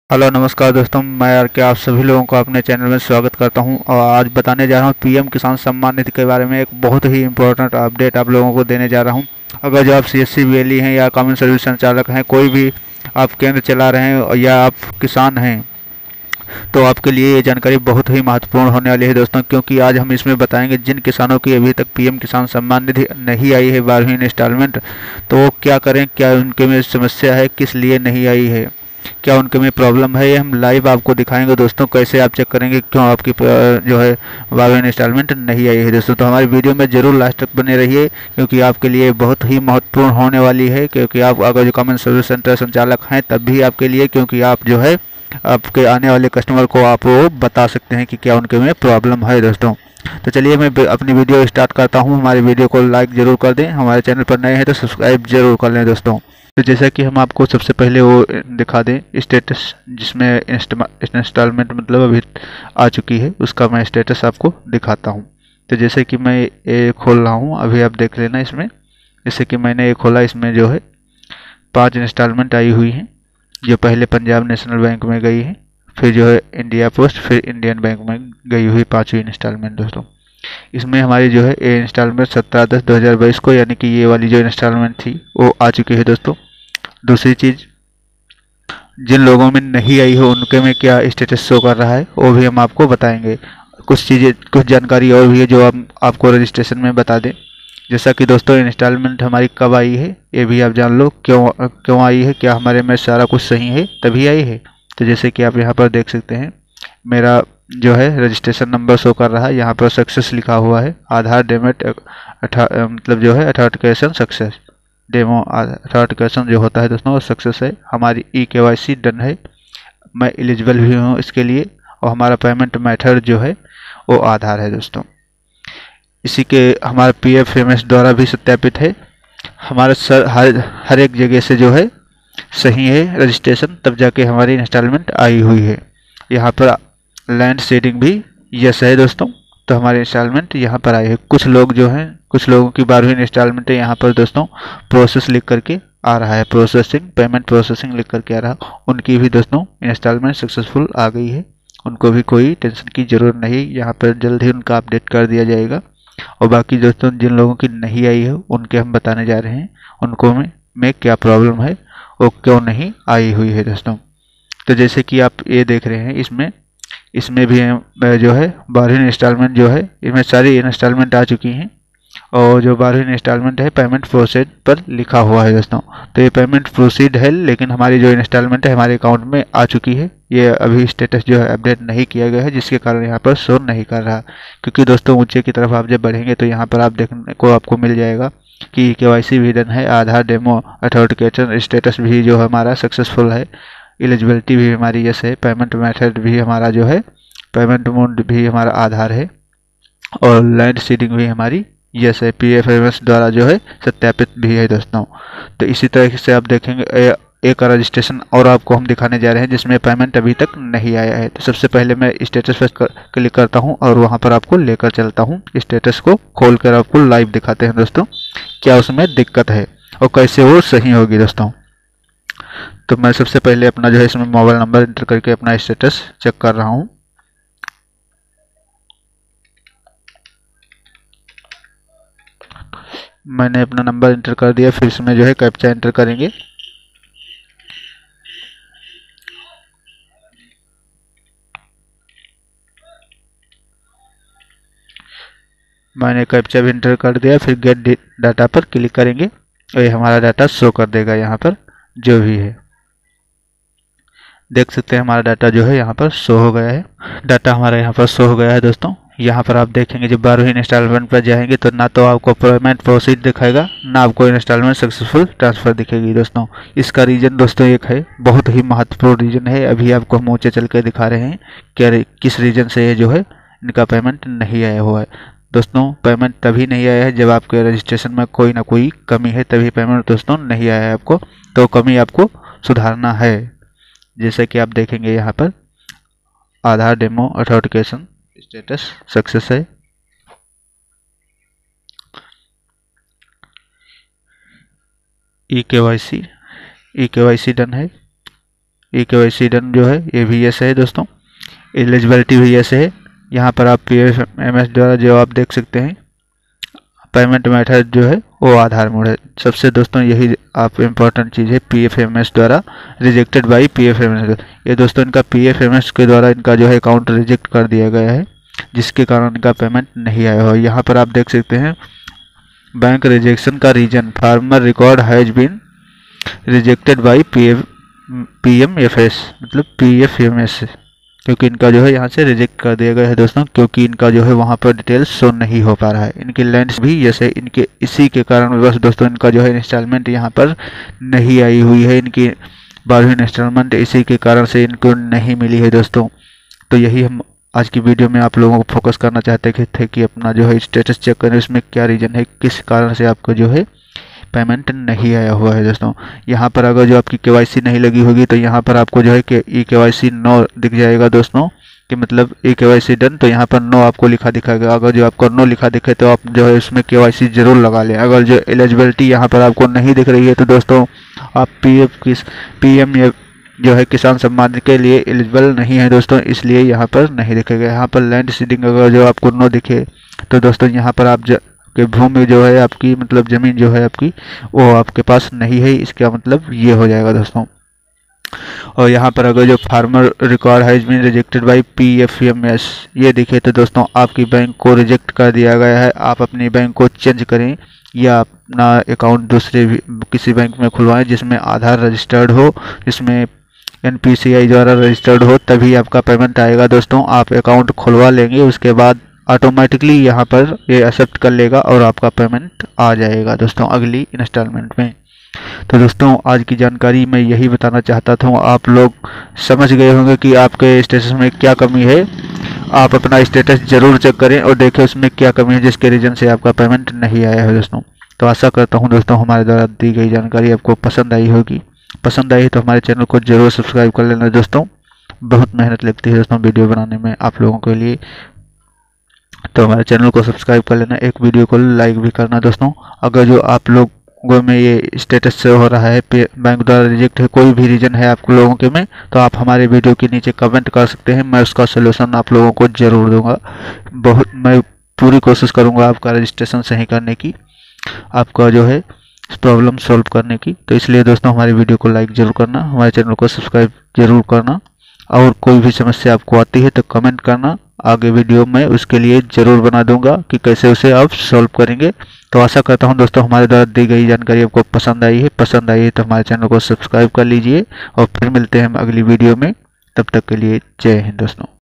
Hello नमस्कार दोस्तों, मैं आर के आप सभी लोगों का अपने चैनल में स्वागत करता हूं। और आज बताने जा रहा हूं पीएम किसान सम्मान निधि के बारे में। एक बहुत ही इंपॉर्टेंट अपडेट आप लोगों को देने जा रहा हूं। अगर जो आप सीएससी बीएलई हैं या कॉमन सर्विस संचालक हैं, कोई भी आप केंद्र चला रहे हैं या आप किसान हैं, तो आपके लिए ये जानकारी बहुत ही महत्वपूर्ण होने वाली है दोस्तों। क्योंकि आज हम इसमें बताएंगे जिन किसानों की अभी तक पीएम किसान सम्मान निधि नहीं आई है 12वीं इंस्टॉलमेंट, तो वो क्या करें, क्या उनके में समस्या है, किस लिए नहीं आई है, क्या उनके में प्रॉब्लम है, ये हम लाइव आपको दिखाएंगे दोस्तों। कैसे आप चेक करेंगे क्यों आपकी जो है 12वीं इंस्टॉलमेंट नहीं आई है दोस्तों। तो हमारी वीडियो में जरूर लास्ट तक बने रहिए, क्योंकि आपके लिए बहुत ही महत्वपूर्ण होने वाली है। क्योंकि आप अगर जो कॉमन सर्विस सेंटर संचालक हैं तब भी आपके लिए, क्योंकि आप जो है आपके आने वाले कस्टमर को आप वो बता सकते हैं कि क्या उनके में प्रॉब्लम है दोस्तों। तो चलिए मैं अपनी वीडियो स्टार्ट करता हूं। हमारी वीडियो को लाइक ज़रूर कर दें, हमारे चैनल पर नए हैं तो सब्सक्राइब जरूर कर लें दोस्तों। तो जैसा कि हम आपको सबसे पहले वो दिखा दें स्टेटस, जिसमें इंस्टॉलमेंट मतलब अभी आ चुकी है, उसका मैं स्टेटस आपको दिखाता हूँ। तो जैसे कि मैं ये खोल रहा हूँ, अभी आप देख लेना इसमें। जैसे कि मैंने ये खोला, इसमें जो है 5 इंस्टॉलमेंट आई हुई हैं, जो पहले पंजाब नेशनल बैंक में गई है, फिर जो है इंडिया पोस्ट, फिर इंडियन बैंक में गई हुई 5वीं इंस्टॉलमेंट दोस्तों। इसमें हमारी जो है ये इंस्टॉलमेंट 17/10/2022 को, यानी कि ये वाली जो इंस्टॉलमेंट थी वो आ चुकी है दोस्तों। दूसरी चीज़, जिन लोगों में नहीं आई हो उनके में क्या स्टेटस शो कर रहा है वो भी हम आपको बताएंगे। कुछ चीज़ें, कुछ जानकारी और भी है जो हम आपको रजिस्ट्रेशन में बता दें। जैसा कि दोस्तों इंस्टॉलमेंट हमारी कब आई है ये भी आप जान लो, क्यों क्यों आई है, क्या हमारे में सारा कुछ सही है तभी आई है। तो जैसे कि आप यहाँ पर देख सकते हैं, मेरा जो है रजिस्ट्रेशन नंबर शो कर रहा है, यहाँ पर सक्सेस लिखा हुआ है। आधार डेमेट मतलब जो है अथॉरिटिकेशन सक्सेस, डेमो अथॉरिटिकेशन जो होता है दोस्तों वो सक्सेस है। हमारी KYC डन है, मैं एलिजिबल भी हूँ इसके लिए, और हमारा पेमेंट मेथड जो है वो आधार है दोस्तों। इसी के हमारा PFMS द्वारा भी सत्यापित है। हमारा सर हर एक जगह से जो है सही है रजिस्ट्रेशन, तब जाके हमारी इंस्टॉलमेंट आई हुई है। यहाँ पर लैंड शेडिंग भी यस है दोस्तों, तो हमारी इंस्टॉलमेंट यहाँ पर आई है। कुछ लोग जो हैं, कुछ लोगों की 12वीं इंस्टॉलमेंट है, यहाँ पर दोस्तों प्रोसेस लिख करके आ रहा है, प्रोसेसिंग पेमेंट प्रोसेसिंग लिख करके आ रहा है। उनकी भी दोस्तों इंस्टॉलमेंट सक्सेसफुल आ गई है, उनको भी कोई टेंशन की ज़रूरत नहीं। यहाँ पर जल्द ही उनका अपडेट कर दिया जाएगा। और बाकी दोस्तों जिन लोगों की नहीं आई है उनके हम बताने जा रहे हैं, उनको में क्या प्रॉब्लम है, वो क्यों नहीं आई हुई है दोस्तों। तो जैसे कि आप ये देख रहे हैं, इसमें इसमें भी जो है 12वीं इंस्टॉलमेंट जो है, इसमें सारी इंस्टॉलमेंट आ चुकी हैं। और जो 12वीं इंस्टॉलमेंट है पेमेंट प्रोसीड पर लिखा हुआ है दोस्तों। तो ये पेमेंट प्रोसीड है, लेकिन हमारी जो इंस्टॉलमेंट है हमारे अकाउंट में आ चुकी है। ये अभी स्टेटस जो है अपडेट नहीं किया गया है, जिसके कारण यहाँ पर शो नहीं कर रहा। क्योंकि दोस्तों ऊंचे की तरफ आप जब बढ़ेंगे तो यहाँ पर आप देखने को आपको मिल जाएगा कि KYC भी डन है, आधार डेमो अथॉरिटिकेशन स्टेटस भी जो हमारा सक्सेसफुल है, एलिजिबिलिटी भी हमारी यस है, पेमेंट मेथड भी हमारा जो है, पेमेंट मोड भी हमारा आधार है, और लैंड सीडिंग भी हमारी यस है, PFMS द्वारा जो है सत्यापित भी है दोस्तों। तो इसी तरह से आप देखेंगे एक रजिस्ट्रेशन और आपको हम दिखाने जा रहे हैं जिसमें पेमेंट अभी तक नहीं आया है। तो सबसे पहले मैं स्टेटस पर क्लिक करता हूं और वहां पर आपको लेकर चलता हूं। स्टेटस को खोलकर आपको लाइव दिखाते हैं दोस्तों, क्या उसमें दिक्कत है और कैसे वो सही होगी दोस्तों। तो मैं सबसे पहले अपना जो है इसमें मोबाइल नंबर इंटर करके अपना स्टेटस चेक कर रहा हूँ। मैंने अपना नंबर इंटर कर दिया, फिर इसमें जो है कैप्चा एंटर करेंगे। मैंने कैप्चा भी इंटर कर दिया, फिर गेट डाटा पर क्लिक करेंगे और ये हमारा डाटा शो कर देगा यहाँ पर जो भी है। देख सकते हैं हमारा डाटा जो है यहाँ पर शो हो गया है। डाटा हमारा यहाँ पर शो हो गया है दोस्तों। यहाँ पर आप देखेंगे जब 12वीं इंस्टॉलमेंट पर जाएंगे तो ना तो आपको पेमेंट प्रोसीड दिखाएगा, ना आपको इंस्टॉलमेंट सक्सेसफुल ट्रांसफर दिखेगी दोस्तों। इसका रीज़न दोस्तों एक है, बहुत ही महत्वपूर्ण रीज़न है। अभी आपको हम ऊँचे चल के दिखा रहे हैं कि किस रीज़न से ये जो है इनका पेमेंट नहीं आया हुआ है दोस्तों। पेमेंट तभी नहीं आया है जब आपके रजिस्ट्रेशन में कोई ना कोई कमी है, तभी पेमेंट दोस्तों नहीं आया है आपको। तो कमी आपको सुधारना है। जैसे कि आप देखेंगे यहाँ पर Aadhaar demo authentication status success है। E K Y C done है। KYC डन जो है ये भी यस है दोस्तों, एलिजिबिलिटी भी यस है। यहाँ पर आप PFMS द्वारा जो आप देख सकते हैं पेमेंट मेथड जो है वो आधार मोड है। सबसे दोस्तों यही आप इम्पोर्टेंट चीज़ है, PFMS द्वारा रिजेक्टेड बाई PFMS। ये दोस्तों इनका PFMS के द्वारा इनका जो है अकाउंट रिजेक्ट कर दिया गया है, जिसके कारण इनका पेमेंट नहीं आया हो। यहाँ पर आप देख सकते हैं बैंक रिजेक्शन का reason, farmer record has been rejected by PMFS मतलब PFMS, क्योंकि इनका जो है यहाँ से रिजेक्ट कर दिया गया है दोस्तों, क्योंकि इनका जो है वहाँ पर डिटेल्स शो नहीं हो पा रहा है। इनकी लैंड्स भी जैसे इनके इसी के कारण बस दोस्तों इनका जो है इंस्टॉलमेंट यहाँ पर नहीं आई हुई है। इनकी 12वीं इंस्टॉलमेंट इसी के कारण से इनको नहीं मिली है दोस्तों। तो यही हम आज की वीडियो में आप लोगों को फोकस करना चाहते थे कि अपना जो है स्टेटस चेक करें, उसमें क्या रीज़न है, किस कारण से आपको जो है पेमेंट नहीं आया हुआ है दोस्तों। यहाँ पर अगर जो आपकी KYC नहीं लगी होगी तो यहाँ पर आपको जो है कि KYC नो दिख जाएगा दोस्तों, कि मतलब KYC डन, तो यहाँ पर नो आपको लिखा दिखाएगा। अगर जो आपको नो लिखा दिखे तो आप जो है उसमें KYC जरूर लगा लें। अगर जो एलिजिबिलिटी यहाँ पर आपको नहीं दिख रही है तो दोस्तों आप PM जो है किसान सम्मान के लिए एलिजिबल नहीं है दोस्तों, इसलिए यहाँ पर नहीं दिखेगा। यहाँ पर लैंड सीडिंग अगर जो आपको नो दिखे तो दोस्तों यहाँ पर आप कि भूमि जो है आपकी मतलब ज़मीन जो है आपकी वो आपके पास नहीं है, इसका मतलब ये हो जाएगा दोस्तों। और यहाँ पर अगर जो farmer record has been rejected by PFMS ये दिखे तो दोस्तों आपकी बैंक को रिजेक्ट कर दिया गया है। आप अपनी बैंक को चेंज करें या अपना अकाउंट दूसरे किसी बैंक में खुलवाएं जिसमें आधार रजिस्टर्ड हो, जिसमें NPCI द्वारा रजिस्टर्ड हो, तभी आपका पेमेंट आएगा दोस्तों। आप अकाउंट खुलवा लेंगे उसके बाद ऑटोमेटिकली यहाँ पर ये एक्सेप्ट कर लेगा और आपका पेमेंट आ जाएगा दोस्तों अगली इंस्टॉलमेंट में। तो दोस्तों आज की जानकारी मैं यही बताना चाहता था। आप लोग समझ गए होंगे कि आपके स्टेटस में क्या कमी है। आप अपना स्टेटस जरूर चेक करें और देखें उसमें क्या कमी है जिसके रीज़न से आपका पेमेंट नहीं आया है दोस्तों। तो आशा करता हूँ दोस्तों हमारे द्वारा दी गई जानकारी आपको पसंद आई होगी। पसंद आई तो हमारे चैनल को जरूर सब्सक्राइब कर लेना दोस्तों। बहुत मेहनत लगती है दोस्तों वीडियो बनाने में आप लोगों के लिए, तो हमारे चैनल को सब्सक्राइब कर लेना, एक वीडियो को लाइक भी करना दोस्तों। अगर जो आप लोगों में ये स्टेटस से हो रहा है बैंक द्वारा रिजेक्ट है, कोई भी रीज़न है आप लोगों के में, तो आप हमारे वीडियो के नीचे कमेंट कर सकते हैं। मैं उसका सोल्यूशन आप लोगों को ज़रूर दूंगा। मैं पूरी कोशिश करूंगा आपका रजिस्ट्रेशन सही करने की, आपका जो है प्रॉब्लम सॉल्व करने की। तो इसलिए दोस्तों हमारी वीडियो को लाइक ज़रूर करना, हमारे चैनल को सब्सक्राइब जरूर करना, और कोई भी समस्या आपको आती है तो कमेंट करना। आगे वीडियो में उसके लिए ज़रूर बना दूंगा कि कैसे उसे आप सॉल्व करेंगे। तो आशा करता हूं दोस्तों हमारे द्वारा दी गई जानकारी आपको पसंद आई है। पसंद आई है तो हमारे चैनल को सब्सक्राइब कर लीजिए और फिर मिलते हैं हम अगली वीडियो में। तब तक के लिए जय हिंद दोस्तों।